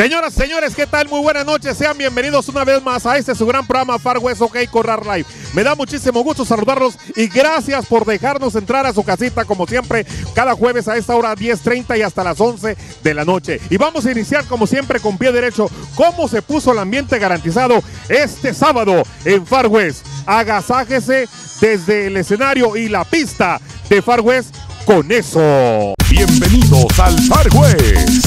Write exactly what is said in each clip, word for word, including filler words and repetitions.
Señoras, señores, ¿qué tal? Muy buenas noches, sean bienvenidos una vez más a este su gran programa Far West OK Corral Live. Me da muchísimo gusto saludarlos y gracias por dejarnos entrar a su casita como siempre, cada jueves a esta hora diez treinta y hasta las once de la noche. Y vamos a iniciar como siempre con pie derecho, cómo se puso el ambiente garantizado este sábado en Far West. Agasájese desde el escenario y la pista de Far West con eso. Bienvenidos al Far West.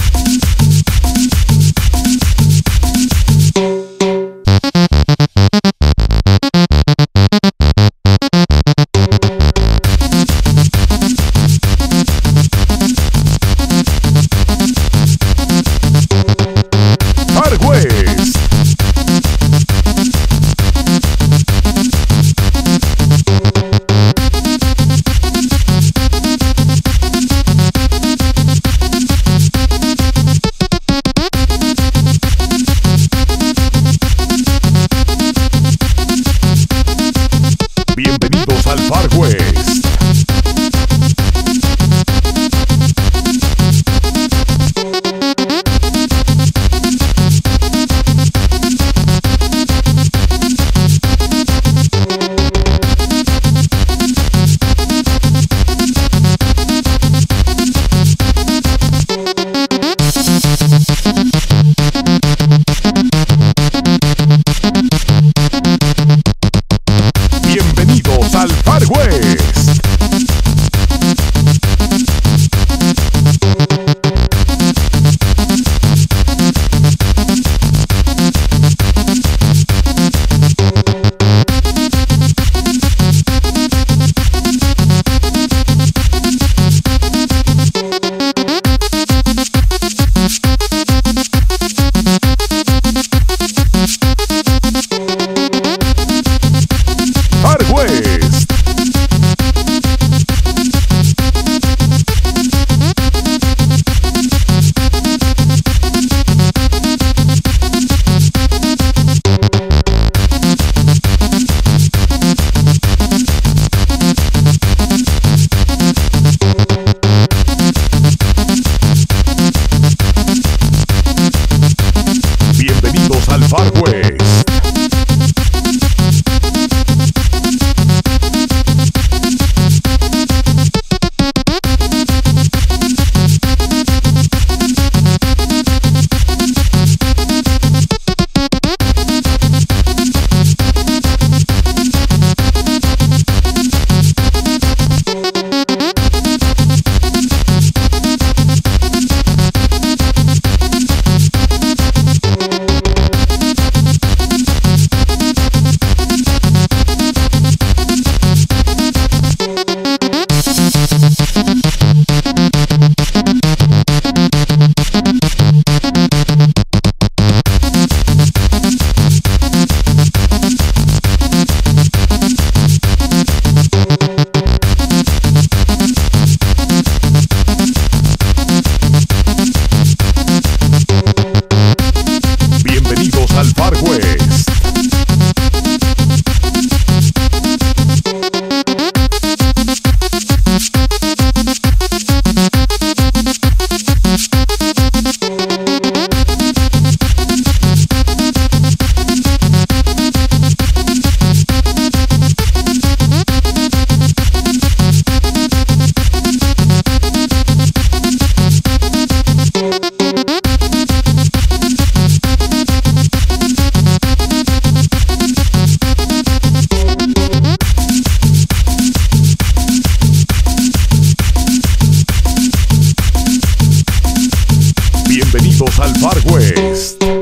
Bienvenidos al Far West. Bienvenidos al Far West. Far West. Bienvenidos al Far West. Bienvenidos al Far West. Bienvenidos al Far West.